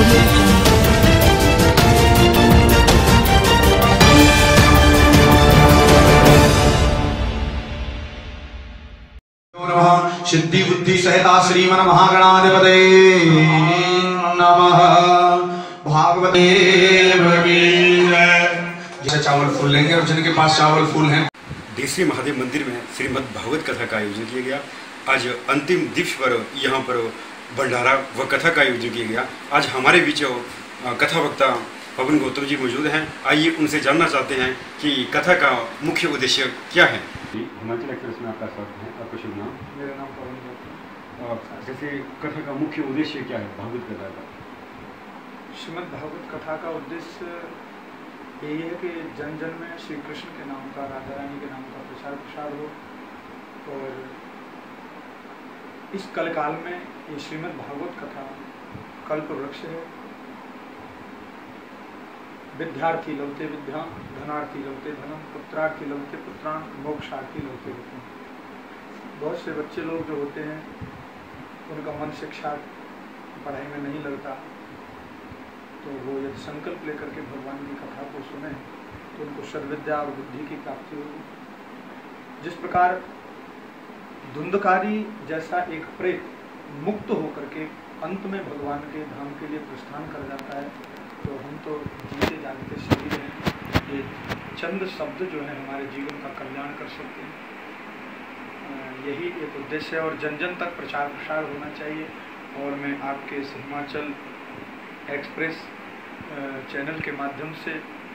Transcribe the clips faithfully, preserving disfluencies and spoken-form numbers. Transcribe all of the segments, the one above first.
सिद्धि बुद्धि सहिता श्रीमन महागणाधिपते नमः। भागवते जैसे चावल फूल लेंगे और जिनके पास चावल फूल हैं। देसरी महादेव मंदिर में श्रीमद् भागवत कथा का आयोजन किया गया। आज अंतिम दिवस पर यहाँ पर भंडारा व कथा का आयोजन किया गया। आज हमारे बीच कथा वक्ता पवन गौतम जी मौजूद हैं। आइए उनसे जानना चाहते हैं कि कथा का मुख्य उद्देश्य क्या है। हिमाचल एक्सप्रेस में आपका स्वागत है। आपका शुभ नाम? मेरा नाम पवन गौतम। जैसे कथा का मुख्य उद्देश्य क्या है भागवत कथा का? श्रीमद् भागवत कथा का उद्देश्य यही है कि जन जन में श्री कृष्ण के नाम का, राधा रानी के नाम का प्रचार प्रसार हो। और इस कलकाल में ये श्रीमद् भागवत कथा कल्प वृक्ष है। विद्यार्थी लौटे विद्या, धनार्थी लौटे धनम, पुत्रार्थी लौटे पुत्राण, मोक्षार्थी लौटे होते हैं। बहुत से बच्चे लोग जो होते हैं उनका मन शिक्षा पढ़ाई में नहीं लगता, तो वो यदि संकल्प लेकर के भगवान की कथा को सुने तो उनको सद्विद्या और बुद्धि की प्राप्ति होगी। जिस प्रकार धुंधकारी जैसा एक प्रेत मुक्त होकर के अंत में भगवान के धाम के लिए प्रस्थान कर जाता है, तो हम तो जीते जागते शरीर हैं। ये चंद शब्द जो है हमारे जीवन का कल्याण कर सकते हैं। यही एक उद्देश्य है और जन जन तक प्रचार प्रसार होना चाहिए। और मैं आपके हिमाचल एक्सप्रेस चैनल के माध्यम से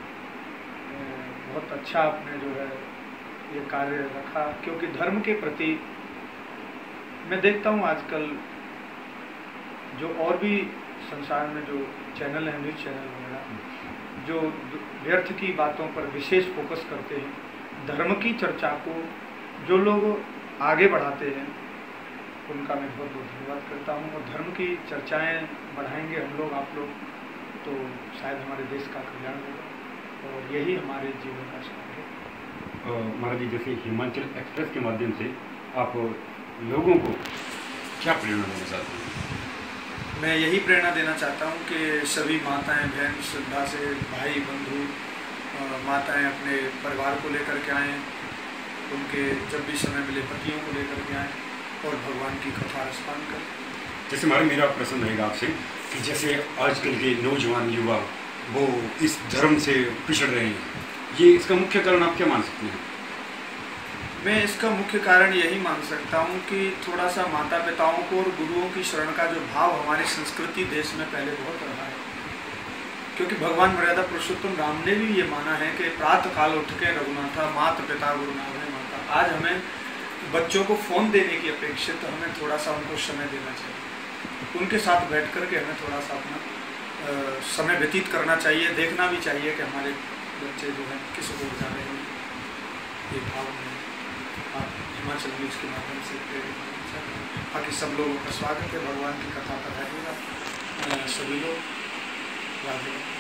बहुत अच्छा आपने जो है ये कार्य रखा, क्योंकि धर्म के प्रति मैं देखता हूँ आजकल जो और भी संसार में जो चैनल है, न्यूज़ चैनल वगैरह, जो व्यर्थ की बातों पर विशेष फोकस करते हैं, धर्म की चर्चा को जो लोग आगे बढ़ाते हैं उनका मैं बहुत बहुत धन्यवाद करता हूँ। और धर्म की चर्चाएं बढ़ाएंगे हम लोग, आप लोग, तो शायद हमारे देश का कल्याण होगा और यही हमारे जीवन का सार है। महाराज जी, जैसे हिमाचल एक्सप्रेस के माध्यम से आप लोगों को क्या प्रेरणा देना चाहते हैं? मैं यही प्रेरणा देना चाहता हूँ कि सभी माताएं बहन श्रद्धा से, भाई बंधु माताएं अपने परिवार को लेकर के आएँ, उनके जब भी समय मिले पतियों को लेकर के आएँ और भगवान की कथा रसपान करें। जैसे हमारा मेरा प्रश्न रहेगा आपसे कि जैसे आजकल के नौजवान युवा वो इस धर्म से पिछड़ रहे हैं, ये इसका मुख्य कारण आप क्या मान सकते हैं? मैं इसका मुख्य कारण यही मान सकता हूँ कि थोड़ा सा माता पिताओं को और गुरुओं की शरण का जो भाव हमारी संस्कृति देश में पहले बहुत रहा है। क्योंकि भगवान मर्यादा पुरुषोत्तम राम ने भी ये माना है कि प्रातः काल उठ के रघुनाथा मात पिता गुरुनाथ है माता। आज हमें बच्चों को फ़ोन देने की अपेक्षा तो हमें थोड़ा सा उनको समय देना चाहिए, उनके साथ बैठ कर के हमें थोड़ा सा अपना आ, समय व्यतीत करना चाहिए। देखना भी चाहिए कि हमारे बच्चे जो हैं किस ओर जा रहे हैं। ये भाव में आप हिमाचल न्यूज़ के माध्यम से प्रेरित होना चाहते हैं। बाकी सब लोगों का स्वागत है। भगवान की कथा पढ़ाइएगा सभी लोग। राधे।